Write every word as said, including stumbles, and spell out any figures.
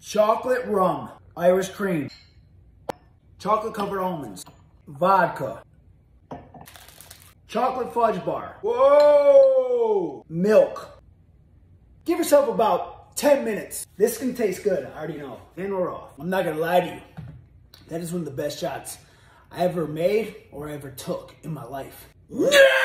chocolate rum, Irish cream, chocolate covered almonds, vodka, chocolate fudge bar, whoa, milk. Give yourself about ten minutes. This can taste good, I already know. And we're off. I'm not gonna lie to you. That is one of the best shots I ever made or I ever took in my life. Yeah!